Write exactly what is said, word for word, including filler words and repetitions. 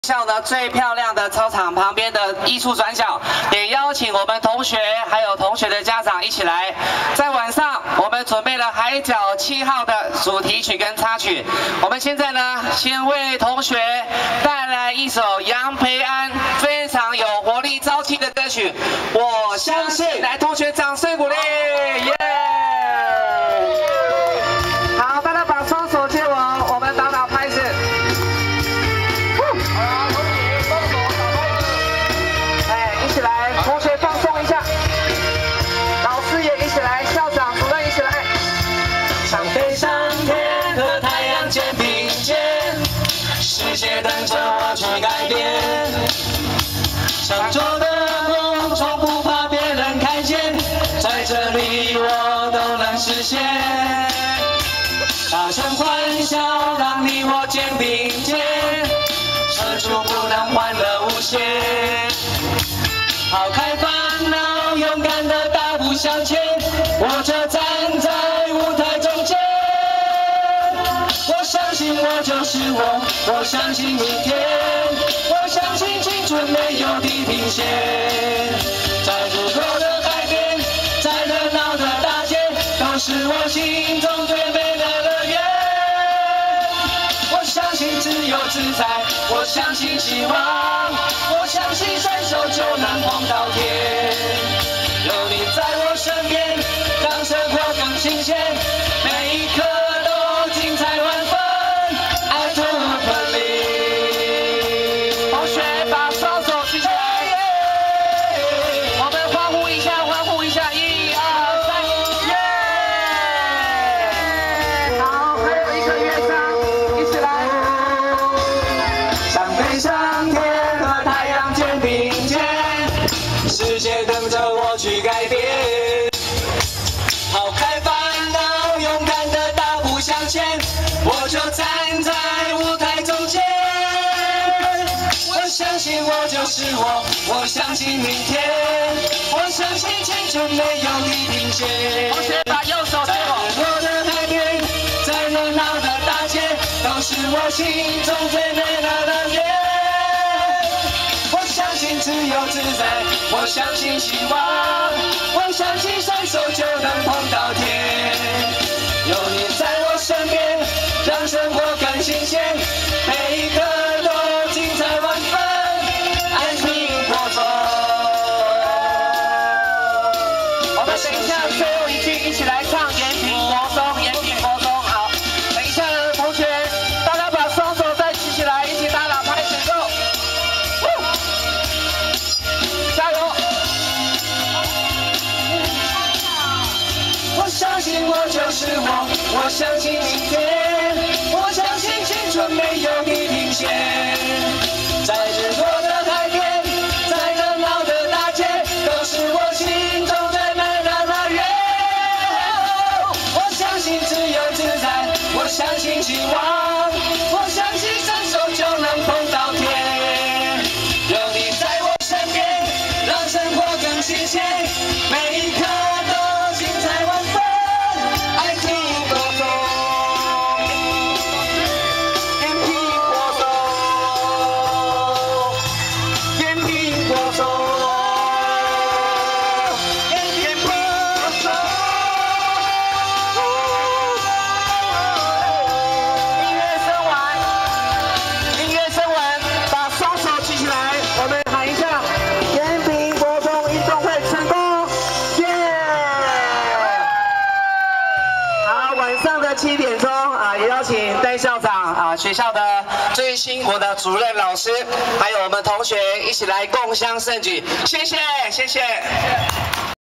校呢最漂亮的操场旁边的艺术转角，也邀请我们同学还有同学的家长一起来。在晚上，我们准备了《海角七号》的主题曲跟插曲。我们现在呢，先为同学带来一首杨培安非常有活力、朝气的歌曲。我相信，来，同学掌声鼓励，耶！好，大家把双手接稳，我们打打拍子。 同学放松一下，老师也一起来，校长、主任一起来。想飞上天，和太阳肩并肩，世界等着我去改变。想做的梦，从不怕别人看见，在这里我都能实现。大声欢笑，让你我肩并肩，扯出不能欢乐无限。 抛开烦恼，勇敢的大步向前，我就站在舞台中间。我相信我就是我，我相信明天，我相信青春没有地平线。在路过的海边，在热闹的大街，都是我心中最美的乐园。我相信自由自在，我相信希望。 我相信伸手就能碰到天，有你在我身边，让生活更新鲜，每一刻都精彩万分。I don't believe。同学把双手举起来，我们欢呼一下，欢呼一下，一二三，耶！好，还有一个乐章，一起来，想飞上天。 世界等着我去改变，抛开烦恼，勇敢的大步向前，我就站在舞台中间。我相信我就是我，我相信明天，我相信青春没有地平线。同学把右手接我。在我的海边，在热闹的大街，都是我心中最美的乐园。 我相信自由自在，我相信希望，我相信伸手就能碰到天。有你在我身边，让生活更新鲜，每一刻都精彩万分。安平国中，我们等一下最后一句一起来唱延平国中，延平国中好。等一下呢，同学，大家把双手再举起来，一起打打拍手。 加油！我相信我就是我，我相信明天，我相信青春没有地平线。在日落的海边，在热闹的大街，都是我心中最美的乐园。我相信自由自在，我相信希望，我相信伸手就能碰到天。有你在我身边。 让生活更新鲜，每一刻都精彩万分。爱听国中，延平国中，延平国中，延平国中。音乐声完，音乐声完，把双手举起来，我们喊一下。 晚上的七点钟啊，也邀请戴校长啊，学校的最辛苦的主任老师，还有我们同学一起来共襄盛举，谢谢，谢谢。